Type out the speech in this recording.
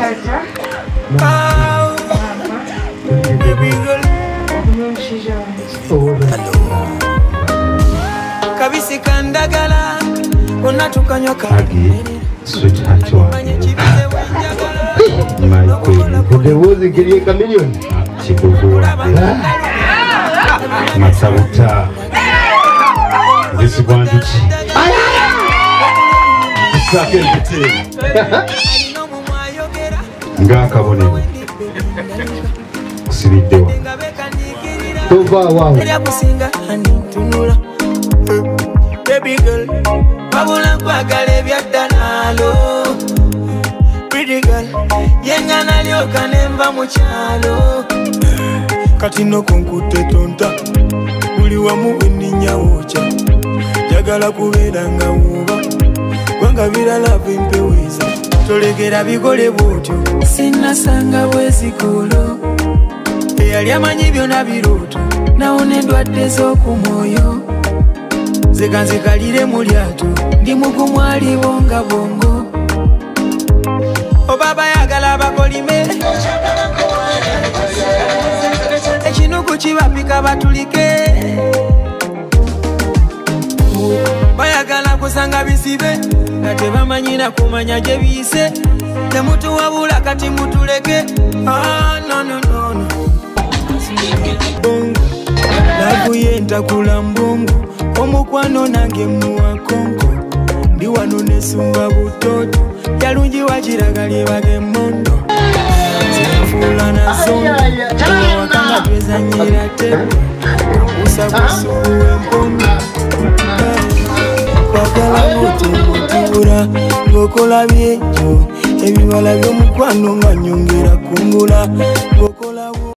Kabisi kandagala onatukanyo Agi, sweetheart wange. Kudewozi kiriye kamilioni chikukuwa masabuta zisigwanduki isake mpite ngakabonero kusibiddewa tova wawo baby girl babula kwagala ebyaddalaalo pretty girl yenga nalyoka nemba mu kyalo kati no konkutte tonta buli wamu wenninya woca njagala kubeera nga wuuba gwanga birala bimpeweza tolegera bigole bwotyo sinnasanga bwezikolo eyali amanyi byonna birooto nawona endwadde z'okumwoyo zekanzikalire mu lyato ndi mugumu aliwo nga bongo obaba yagala abakolime ekinuku kibapika batulike bayagala kusanga bisibe nga tebamanyina kumanya gye biyise temutuwabula kati mutuleke lavuye ntakula mbungu omukwano nange muwakonko ndi wano nesumba butoto yalungi wakiraga lyebage emondo zinafuula nazowakanga twezanyira tebe kusabusubu wempondo kwagala mutubutura ngokola byekyo ebibala by'omukwano nga nyongera kungula ngokola